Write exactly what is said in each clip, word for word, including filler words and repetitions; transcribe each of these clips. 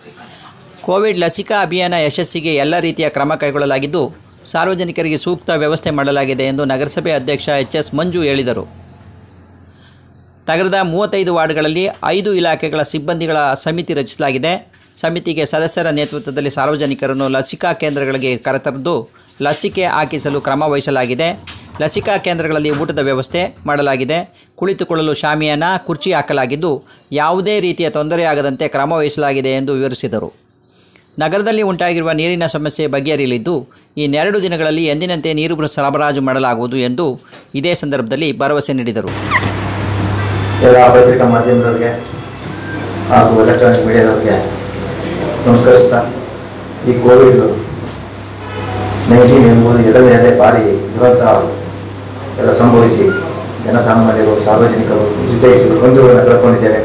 Covid ಲಸಿಕಾ ಅಭಿಯಾನ ಯಶಸ್ಸಿಗೆ ಎಲ್ಲ ರೀತಿಯ ಕ್ರಮ ಕೈಗೊಳ್ಳಲಾಗಿದ್ದು ಸಾರ್ವಜನಿಕರಿಗೆ ಸೂಕ್ತ ವ್ಯವಸ್ಥೆ ಮಾಡಲಾಗಿದೆ ಎಂದು ನಗರಸಭೆ ಅಧ್ಯಕ್ಷ ಎಚ್ ಎಸ್ ಮಂಜು ಹೇಳಿದರು. ನಗರದ ಮೂವತ್ತೈದು ವಾರ್ಡ್ಗಳಲ್ಲಿ ಐದು ಇಲಾಖೆಗಳ ಸಿಬ್ಬಂದಿಗಳ ಸಮಿತಿ ರಚಿಸಲಾಗಿದೆ. ಸಮಿತಿಗೆ ಸದಸ್ಯರ ನೇತೃತ್ವದಲ್ಲಿ ಸಾರ್ವಜನಿಕರನ್ನು ಲಸಿಕಾ ಕೇಂದ್ರಗಳಿಗೆ ಕರೆತರದು ಲಸಿಕೆ ಹಾಕಿಸಲು ಕ್ರಮ ವಹಿಸಲಾಗಿದೆ. ಲಸಿಕಾ ಕೇಂದ್ರಗಳಲ್ಲಿ ಊಟದ ವ್ಯವಸ್ಥೆ ಮಾಡಲಾಗಿದೆ. ಕುಳಿತುಕೊಳ್ಳಲು ಶಾಮಿಯಾನ, ಕುರ್ಚಿ ಹಾಕಲಾಗಿದ್ದು ಯಾವುದೇ ರೀತಿಯ ತೊಂದರೆಯಾಗದಂತೆ ಕ್ರಮ ವಹಿಸಲಾಗಿದೆ ಎಂದು ವಿವರಿಸಿದರು. ನಗರದಲ್ಲಿ ಉಂಟಾಗಿರುವ ನೀರಿನ ಸಮಸ್ಯೆ ಬಗೆಹರಿಯಲಿದ್ದು ಇನ್ನೆರಡು ದಿನಗಳಲ್ಲಿ ಎಂದಿನಂತೆ ನೀರು ಸರಬರಾಜು ಮಾಡಲಾಗುವುದು ಎಂದು ಇದೇ ಸಂದರ್ಭದಲ್ಲಿ ಭರವಸೆ ನೀಡಿದರು. ಎಲ್ಲ ಪತ್ರಿಕಾ ಮಾಧ್ಯಮದವರಿಗೆ ಹಾಗೂ ಎಲೆಕ್ಟ್ರಾನಿಕ್ ಮೀಡಿಯಾದವರಿಗೆ ನಮಸ್ಕರಿಸ್ತಾ, ಈ ಕೋವಿಡ್ ನೈನ್ಟೀನ್ ಎಂಬುದು ಎರಡನೇ ಬಾರಿ ದುರಂತ ಎಲ್ಲ ಸಂಭವಿಸಿ ಜನಸಾಮಾನ್ಯರು, ಸಾರ್ವಜನಿಕರು, ಜಿತೈಷಿಗಳು, ಬಂಧುಗಳನ್ನು ಕಳ್ಕೊಂಡಿದ್ದೇವೆ.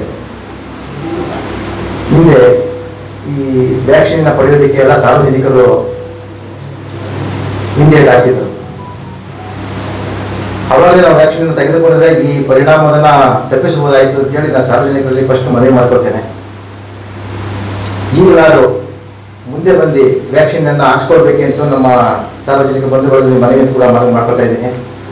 ಹಿಂದೆ ಈ ವ್ಯಾಕ್ಸಿನ್ನ ಪಡೆಯೋದಕ್ಕೆ ಎಲ್ಲ ಸಾರ್ವಜನಿಕರು ಹಿಂದೆ ಹಾಕಿದ್ರು. ಅವಾಗ ನಾವು ವ್ಯಾಕ್ಸಿನ್ ತೆಗೆದುಕೊಂಡ್ರೆ ಈ ಪರಿಣಾಮವನ್ನ ತಪ್ಪಿಸಬಹುದಾಯಿತು ಅಂತ ಹೇಳಿ ನಾನು ಸಾರ್ವಜನಿಕರಲ್ಲಿ ಫಸ್ಟ್ ಮನವಿ ಮಾಡ್ಕೊಳ್ತೇನೆ. ಈಗಲಾರು ಮುಂದೆ ಬಂದು ವ್ಯಾಕ್ಸಿನ್ ಅನ್ನ ಹಾಕ್ಸ್ಕೊಳ್ಬೇಕೆಂತ ನಮ್ಮ ಸಾರ್ವಜನಿಕ ಬಂಧುಗಳಲ್ಲಿ ಮನವಿ ಕೂಡ ಮಾಡ್ಕೊಳ್ತಾ ಇದ್ದೀನಿ.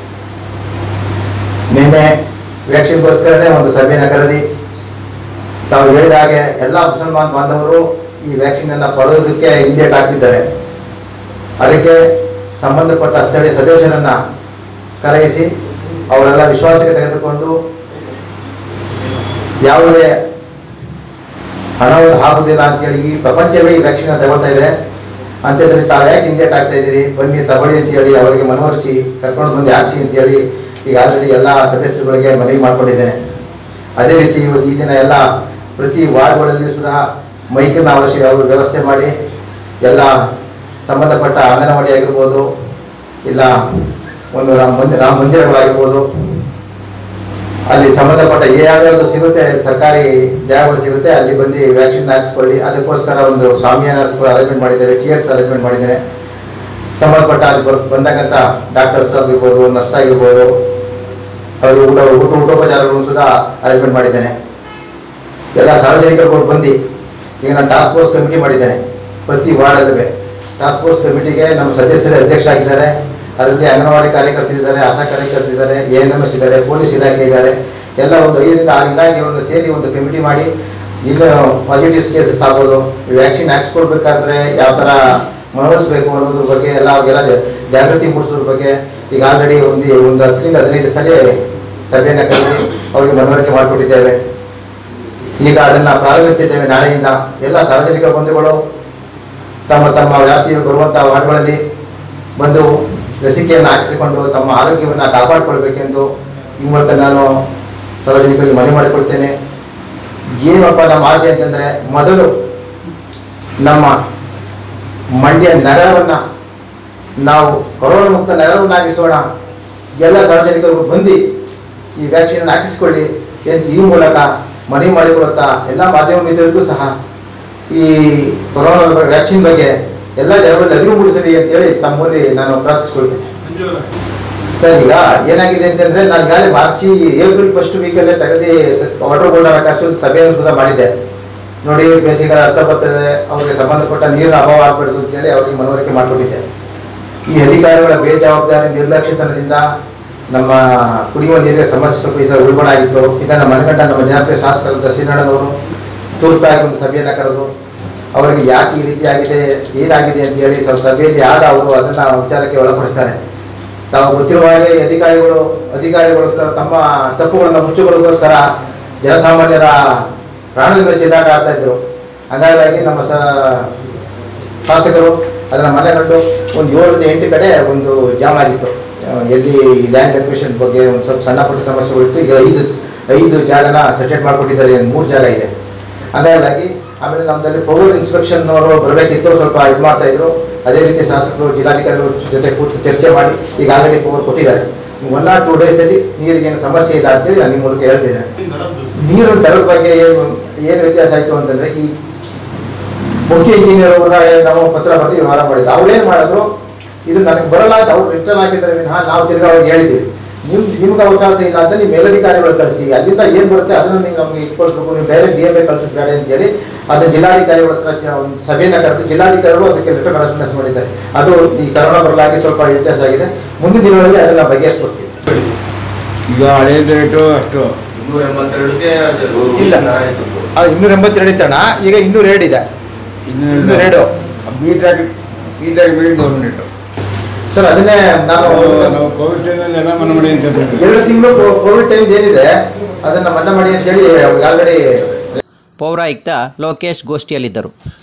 ನಿನ್ನೆ ವ್ಯಾಕ್ಸಿನ್ಗೋಸ್ಕರನೇ ಒಂದು ಸಭೆಯನ್ನು ಕರೆದಿ ತಾವು ಹೇಳಿದ ಹಾಗೆ ಎಲ್ಲ ಮುಸಲ್ಮಾನ್ ಬಾಂಧವರು ಈ ವ್ಯಾಕ್ಸಿನ್ ಅನ್ನ ಪಡೆಯೋದಕ್ಕೆ ಹಿಂದೇಟ್ ಹಾಕ್ತಿದ್ದಾರೆ. ಅದಕ್ಕೆ ಸಂಬಂಧಪಟ್ಟ ಸ್ಥಳೀಯ ಸದಸ್ಯರನ್ನ ಕರೆಯಿಸಿ ಅವರೆಲ್ಲ ವಿಶ್ವಾಸಕ್ಕೆ ತೆಗೆದುಕೊಂಡು ಯಾವುದೇ ಹಣ ಆಗುದಿಲ್ಲ ಅಂತೇಳಿ ಈ ಪ್ರಪಂಚವೇ ಈ ವ್ಯಾಕ್ಸಿನ್ ತಗೊಳ್ತಾ ಇದೆ ಅಂತೇಳಿ ತಾವು ಯಾಕೆ ಹಿಂದೇಟ್ ಆಗ್ತಾ ಇದ್ದೀರಿ, ಬನ್ನಿ ತಗೊಳ್ಳಿ ಅಂತೇಳಿ ಅವರಿಗೆ ಮನವರಿಸಿ ಕರ್ಕೊಂಡು ಬಂದು ಹಾಕ್ಸಿ ಅಂತೇಳಿ ಈಗ ಆಲ್ರೆಡಿ ಎಲ್ಲ ಸದಸ್ಯರುಗಳಿಗೆ ಮನವಿ ಮಾಡಿಕೊಂಡಿದ್ದೇನೆ. ಅದೇ ರೀತಿ ಈ ದಿನ ಎಲ್ಲ ಪ್ರತಿ ವಾರ್ಡ್ಗಳಲ್ಲಿಯೂ ಸುಧಾ ಮೈಕನ್ನ ಅವಶ್ಯ ವ್ಯವಸ್ಥೆ ಮಾಡಿ ಎಲ್ಲ ಸಂಬಂಧಪಟ್ಟ ಅಂಗನವಾಡಿ ಆಗಿರ್ಬೋದು, ಇಲ್ಲ ಒಂದು ರಾಮ ಮಂದಿರ ರಾಮ ಮಂದಿರಗಳಾಗಿರ್ಬೋದು, ಅಲ್ಲಿ ಸಂಬಂಧಪಟ್ಟ ಯಾವ್ಯಾವುದು ಸಿಗುತ್ತೆ ಸರ್ಕಾರಿ ಜಾಗಗಳು ಸಿಗುತ್ತೆ ಅಲ್ಲಿ ಬಂದು ವ್ಯಾಕ್ಸಿನ್ ಹಾಕಿಸ್ಕೊಳ್ಳಿ. ಅದಕ್ಕೋಸ್ಕರ ಒಂದು ಶಾಮಿಯಾನ ಅರೇಂಜ್ಮೆಂಟ್ ಮಾಡಿದ್ದೇವೆ, ಟಿ ಎಸ್ ಅರೇಂಜ್ಮೆಂಟ್ ಮಾಡಿದ್ದೇನೆ. ಸಂಬಂಧಪಟ್ಟ ಅಲ್ಲಿ ಬಂದಂಥ ಡಾಕ್ಟರ್ಸ್ ಆಗಿರ್ಬೋದು, ನರ್ಸ್ ಆಗಿರ್ಬೋದು, ಅವರು ಊಟ ಊಟ ಊಟೋಪಚಾರಗಳನ್ನು ಸುಧಾ ಅರೇಂಜ್ಮೆಂಟ್ ಮಾಡಿದ್ದೇನೆ. ಎಲ್ಲ ಸಾರ್ವಜನಿಕರು ಬಂದು ಈಗ ನಾನು ಟಾಸ್ಕ್ ಫೋರ್ಸ್ ಕಮಿಟಿ ಮಾಡಿದ್ದೇನೆ. ಪ್ರತಿ ವಾರ್ಡಲ್ಲೂ ಟಾಸ್ಕ್ ಫೋರ್ಸ್ ಕಮಿಟಿಗೆ ನಮ್ಮ ಸದಸ್ಯರೇ ಅಧ್ಯಕ್ಷ ಆಗಿದ್ದಾರೆ. ಅದರಲ್ಲಿ ಅಂಗನವಾಡಿ ಕಾರ್ಯಕರ್ತರಿದ್ದಾರೆ, ಆಶಾ ಕಾರ್ಯಕರ್ತರಿದ್ದಾರೆ, ಎ ಎನ್ ಎಮ್ ಎಸ್ ಇದ್ದಾರೆ, ಪೊಲೀಸ್ ಇಲಾಖೆ ಇದ್ದಾರೆ. ಎಲ್ಲ ಒಂದು ಐದರಿಂದ ಆರು ಇಲಾಖೆಗಳನ್ನು ಸೇರಿ ಒಂದು ಕಮಿಟಿ ಮಾಡಿ ಇಲ್ಲಿ ಪಾಸಿಟಿವ್ ಕೇಸಸ್ ಆಗ್ಬೋದು, ವ್ಯಾಕ್ಸಿನ್ ಹಾಕ್ಸ್ಕೊಳ್ಬೇಕಾದ್ರೆ ಯಾವ ಥರ ಮನವರಿಸಬೇಕು ಅನ್ನೋದ್ರ ಬಗ್ಗೆ ಎಲ್ಲ ಅವ್ರಿಗೆಲ್ಲ ಜಾಗೃತಿ ಮೂಡಿಸೋದ್ರ ಬಗ್ಗೆ ಈಗ ಆಲ್ರೆಡಿ ಒಂದು ಒಂದು ಹತ್ತರಿಂದ ಹದಿನೈದು ಸಲ ಸಭೆಯನ್ನು ಕರೆದು ಅವರಿಗೆ ಮನವರಿಕೆ ಮಾಡಿಕೊಟ್ಟಿದ್ದೇವೆ. ಈಗ ಅದನ್ನು ಪ್ರಾರಂಭಿಸ್ತಿದ್ದೇವೆ. ನಾಳೆಯಿಂದ ಎಲ್ಲ ಸಾರ್ವಜನಿಕ ಬಂಧುಗಳು ತಮ್ಮ ತಮ್ಮ ವ್ಯಾಪ್ತಿಗೆ ಬರುವಂಥ ವಾರ್ಡ್ಗಳಲ್ಲಿ ಬಂದು ಲಸಿಕೆಯನ್ನು ಹಾಕಿಸಿಕೊಂಡು ತಮ್ಮ ಆರೋಗ್ಯವನ್ನು ಕಾಪಾಡಿಕೊಳ್ಬೇಕೆಂದು ಈ ಮೂಲಕ ನಾನು ಸಾರ್ವಜನಿಕರಿಗೆ ಮನವಿ ಮಾಡಿಕೊಳ್ತೇನೆ. ಏನಪ್ಪ ನಮ್ಮ ಆಸೆ ಅಂತಂದರೆ, ಮೊದಲು ನಮ್ಮ ಮಂಡ್ಯ ನಗರವನ್ನು ನಾವು ಕೊರೋನಾ ಮುಕ್ತ ನಗರವನ್ನಾಗಿಸೋಣ. ಎಲ್ಲ ಸಾರ್ವಜನಿಕರು ಬಂದು ಈ ವ್ಯಾಕ್ಸಿನ್ ಹಾಕಿಸಿಕೊಳ್ಳಿ ಅಂತ ಈ ಮೂಲಕ ಮನವಿ ಮಾಡಿಕೊಡುತ್ತಾ ಎಲ್ಲ ಮಾಧ್ಯಮ ಮಿತ್ರರಿಗೂ ಸಹ ಈ ಕೊರೋನಾ ವ್ಯಾಕ್ಸಿನ್ ಬಗ್ಗೆ ಎಲ್ಲ ಜನರಲ್ಲಿ ಅರಿವು ಮೂಡಿಸಲಿ ಅಂತೇಳಿ ತಮ್ಮಲ್ಲಿ ನಾನು ಪ್ರಾರ್ಥಿಸ್ಕೊಳ್ತೇನೆ. ಸರ್, ಈಗ ಏನಾಗಿದೆ ಅಂತಂದ್ರೆ ನಾನು ಈಗಾಗಲೇ ಮಾರ್ಚಿ ಏಪ್ರಿಲ್ ಫಸ್ಟ್ ವೀಕಲ್ಲೇ ತೆಗೆದು ವಾಟರ್ ಬೋರ್ಡ್ ಹಣಕಾಸು ಸಭೆಯನ್ನು ಮಾಡಿದ್ದೆ. ನೋಡಿ, ಬೇಸಿಗೆ ಅರ್ಥ ಬರ್ತದೆ, ಅವರಿಗೆ ಸಂಬಂಧಪಟ್ಟ ನೀರಿನ ಅಭಾವ ಆಗ್ಬಿಡುದು ಅಂತೇಳಿ ಅವರಿಗೆ ಮನವರಿಕೆ ಮಾಡಿಕೊಟ್ಟಿದ್ದೆ. ಈ ಅಧಿಕಾರಿಗಳ ಬೇಜವಾಬ್ದಾರಿ ನಿರ್ಲಕ್ಷ್ಯತನದಿಂದ ನಮ್ಮ ಕುಡಿಯುವ ನೀರಿನ ಸಮಸ್ಯೆ ಸ್ವಲ್ಪ ಈ ಸಲ ಉಲ್ಬಣ ಆಗಿತ್ತು. ಇದನ್ನು ಮನಗಂಡ ನಮ್ಮ ಜನಪ್ರಿಯ ಶಾಸಕರಾದ ಶ್ರೀನಾರಾಯಣವರು ತುರ್ತಾಗಿ ಒಂದು ಸಭೆಯನ್ನು ಕರೆದು ಅವರಿಗೆ ಯಾಕೆ ಈ ರೀತಿ ಆಗಿದೆ, ಏನಾಗಿದೆ ಅಂತ ಹೇಳಿ ಸ್ವಲ್ಪ ಸಭೆಯಲ್ಲಿ ಯಾರ ಅವರು ಅದನ್ನು ವಿಚಾರಕ್ಕೆ ಒಳಪಡಿಸ್ತಾರೆ. ತಾವು ಗೊತ್ತಿರುವ ಹಾಗೆ ಅಧಿಕಾರಿಗಳು ಅಧಿಕಾರಿಗೋಸ್ಕರ ತಮ್ಮ ತಪ್ಪುಗಳನ್ನು ಮುಚ್ಚುಕೊಳ್ಳೋಗೋಸ್ಕರ ಜನಸಾಮಾನ್ಯರ ಪ್ರಾಣದಿಂದ ಚೆಲ್ಲಾಟ ಆಡ್ತಾ ಇದ್ರು. ಹಾಗಾಗಿ ನಮ್ಮ ಸ ಶಾಸಕರು ಅದನ್ನು ಮನೆಗಂಡು ಒಂದು ಏಳರಿಂದ ಎಂಟು ಕಡೆ ಒಂದು ಜಾಮ್ ಆಗಿತ್ತು. ಎಲ್ಲಿ ಲ್ಯಾಂಡ್ ಅಕ್ವಿಷನ್ ಬಗ್ಗೆ ಒಂದು ಸ್ವಲ್ಪ ಸಣ್ಣ ಪುಟ್ಟ ಸಮಸ್ಯೆಗಳಿತ್ತು. ಈಗ ಐದು ಐದು ಜಾಗನ ಸೆಟೆಟ್ ಮಾಡಿಕೊಟ್ಟಿದ್ದಾರೆ, ಮೂರು ಜಾಗ ಇದೆ. ಹಾಗಾಗಿ ಆಮೇಲೆ ನಮ್ಮದಲ್ಲಿ ಪವರ್ ಇನ್ಸ್ಪೆಕ್ಷನ್ ಅವರು ಬರಬೇಕಿತ್ತು, ಸ್ವಲ್ಪ ಇದು ಮಾಡ್ತಾ ಇದ್ರು. ಅದೇ ರೀತಿ ಶಾಸಕರು ಜಿಲ್ಲಾಧಿಕಾರಿಗಳ ಜೊತೆ ಕೂತು ಚರ್ಚೆ ಮಾಡಿ ಈಗ ಆಲ್ರೆಡಿ ಪವರ್ ಕೊಟ್ಟಿದ್ದಾರೆ. ಒನ್ ಆರ್ ಟೂ ಡೇಸಲ್ಲಿ ನೀರಿಗೇನು ಸಮಸ್ಯೆ ಇಲ್ಲ ಅಂತೇಳಿ ನಾನು ನಿಮ್ಮ ಮೂಲಕ ಹೇಳ್ತಿದ್ದೇನೆ. ನೀರು ದರದ ಬಗ್ಗೆ ಏನು ಏನು ವ್ಯತ್ಯಾಸ ಆಯಿತು ಅಂತಂದರೆ, ಈ ಮುಖ್ಯ ಇಂಜಿನಿಯರ್ ಅವರ ನಾವು ಪತ್ರ ಬರೆದು ವ್ಯವಹಾರ ಮಾಡಿದ್ದು. ಅವ್ರೇನು ಮಾಡಿದ್ರು, ಇದು ನನಗೆ ಬರಲ್ಲ ಅಂತ ಅವ್ರು ರಿಟರ್ನ್ ಹಾಕಿದ್ದಾರೆ ವಿನಃ ನಾವು ತಿರ್ಗಿ ಅವ್ರಿಗೆ ಹೇಳಿದ್ದೀವಿ, ನಿಮ್ ನಿಮ್ಗೆ ಅವಕಾಶ ಇಲ್ಲ ಅಂತ ನೀವು ಮೇಲಧಿಕಾರಿಗಳು ಕಳಿಸಿ, ಅಲ್ಲಿಂದ ಏನು ಬರುತ್ತೆ ಅದನ್ನು ನೀವು ನಮ್ಗೆ ಇಟ್ಕೊಳ್ಸ್ಬೇಕು, ನೀವು ಡೈರೆಕ್ಟ್ ಡಿ ಎಮ್ ಎ ಕಳಿಸೋದು ಬೇಡ ಅಂತೇಳಿ ಅದು ಜಿಲ್ಲಾಧಿಕಾರಿಗಳ ಹತ್ರ ಒಂದು ಸಭೆಯನ್ನು ಕರೆದು ಜಿಲ್ಲಾಧಿಕಾರಿಗಳು ಅದಕ್ಕೆ ಲೆಟರ್ ಕರೆಸ್ಪಾಂಡೆನ್ಸ್ ಮಾಡಿದ್ದಾರೆ. ಅದು ಈ ಕರೋನಾ ಬರಲಾಗಿ ಸ್ವಲ್ಪ ವ್ಯತ್ಯಾಸ ಆಗಿದೆ. ಮುಂದಿನ ದಿನಗಳಲ್ಲಿ ಅದೆಲ್ಲ ಬಗೆಹರಿಸ್ಕೊಡ್ತೀವಿ. ಈಗ ಹಳೆ ರೇಟು ಅಷ್ಟು ಇನ್ನೂರ ಎಂಬತ್ತೆರಡಕ್ಕೆ ಇಲ್ಲ ಇನ್ನೂರ ಎಂಬತ್ತೆರಡು ಇತ್ತಣ್ಣ, ಈಗ ಇನ್ನೂರ ಎರಡು ಇದೆ. ಇನ್ನೂರ ಎರಡು ಬೀಟಾಗಿ ಬೀಟಾಗಿ ಬೀಟ್ ಗೌರ್ಮೆಂಟ್ ಸರ್. ಅದನ್ನೇ ನಾನು ನಾವು ಕೋವಿಡ್ ಟೈಮಲ್ಲಿ ಎಲ್ಲ ಮನೆ ಮಾಡಿ ಅಂತ ಎರಡು ತಿಂಗಳು ಕೋವಿಡ್ ಟೈಮ್ ಏನಿದೆ ಅದನ್ನ ಮನ್ನಾ ಮಾಡಿ ಅಂತ ಹೇಳಿ ಆಲ್ರೆಡಿ ಪೌರಾಯುಕ್ತ ಲೋಕೇಶ್ ಗೋಷ್ಠಿಯಲ್ಲಿದ್ದರು.